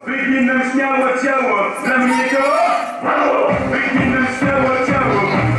Wygnij nam śmiało ciało, dla mnie to mało. Wygnij nam śmiało ciało.